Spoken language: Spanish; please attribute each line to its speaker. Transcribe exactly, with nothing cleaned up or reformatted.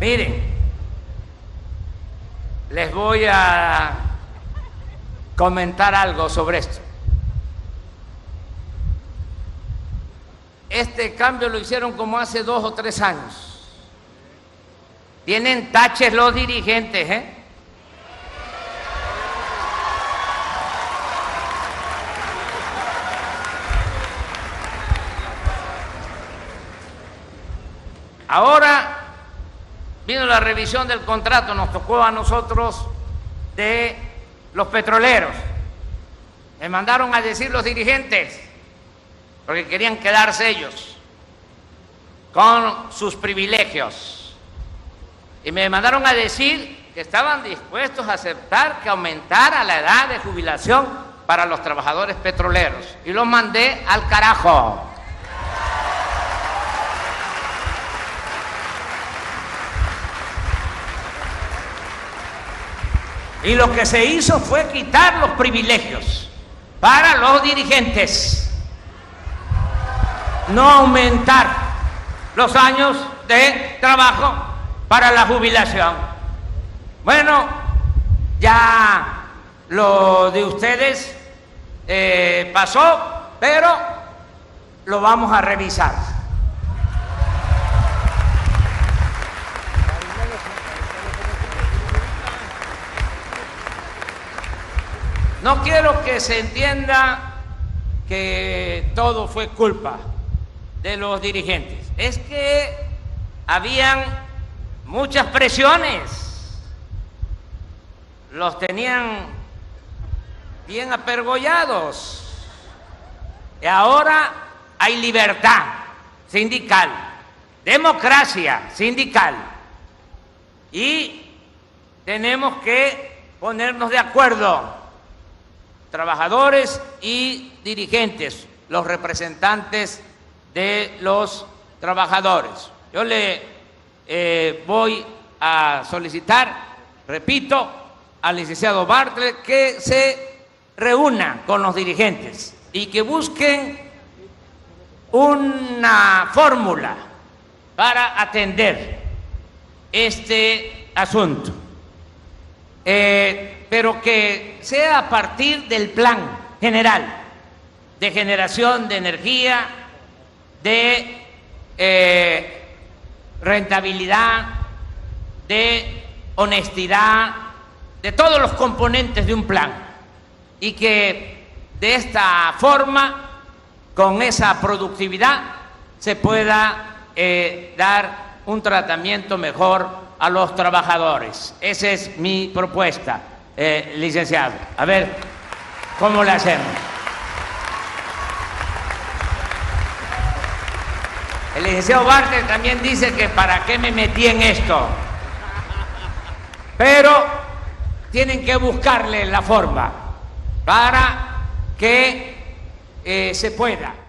Speaker 1: Miren, les voy a comentar algo sobre esto. Este cambio lo hicieron como hace dos o tres años. Tienen taches los dirigentes, ¿eh? Ahora vino la revisión del contrato, nos tocó a nosotros de los petroleros. Me mandaron a decir los dirigentes, porque querían quedarse ellos con sus privilegios. Y me mandaron a decir que estaban dispuestos a aceptar que aumentara la edad de jubilación para los trabajadores petroleros. Y los mandé al carajo. Y lo que se hizo fue quitar los privilegios para los dirigentes, no aumentar los años de trabajo para la jubilación. Bueno, ya lo de ustedes eh, pasó, pero lo vamos a revisar. No quiero que se entienda que todo fue culpa de los dirigentes. Es que habían muchas presiones. Los tenían bien apergollados. Y ahora hay libertad sindical, democracia sindical. Y tenemos que ponernos de acuerdo, trabajadores y dirigentes, los representantes de los trabajadores. Yo le eh, voy a solicitar, repito, al licenciado Bartlett que se reúna con los dirigentes y que busquen una fórmula para atender este asunto. Eh, pero que sea a partir del plan general de generación de energía, de eh, rentabilidad, de honestidad, de todos los componentes de un plan, y que de esta forma, con esa productividad, se pueda eh, dar un tratamiento mejor a los trabajadores. Esa es mi propuesta. Eh, licenciado, a ver, ¿cómo lo hacemos? El licenciado Bartlett también dice que para qué me metí en esto, pero tienen que buscarle la forma para que eh, se pueda.